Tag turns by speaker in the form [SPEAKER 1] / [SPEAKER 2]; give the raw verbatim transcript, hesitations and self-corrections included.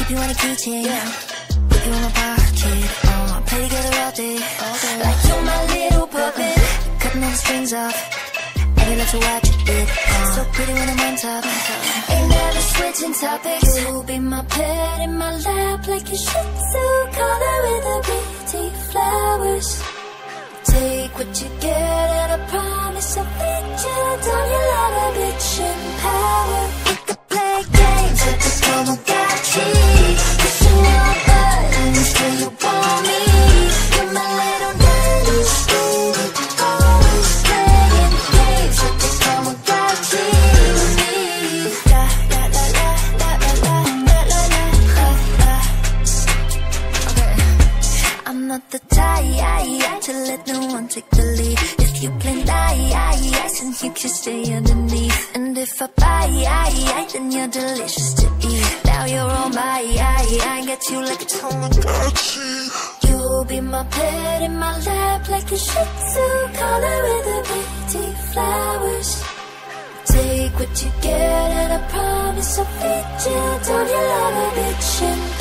[SPEAKER 1] keep you on a keychain, yeah. Put you in my pocket, uh, play together all day, all day. Like you're my little puppet, cutting all the strings off, and you love to watch it, uh, so pretty when I'm on top. Ain't never switching topics. You'll be my pet in my lap, like a shitzu, color with the pretty flowers. Take what you get, and I promise I'll feed you. Don't you love a bitch in power? We could play games at the Tamagotchi, pushing your buttons till you want me. You're my little dinosaur, always playing games at the Tamagotchi with me. La la la la la la la la la la. Okay, I'm not the type to let no one take the lead. If you play nice, then you can stay underneath. And if I buy, then you're delicious to eat. Now you're on my eye, I got you like a Tamagotchi. You'll be my pet in my lap, like a shitzu, color with the pretty flowers. Take what you get, and I promise I'll feed you. Don't you love a bitch in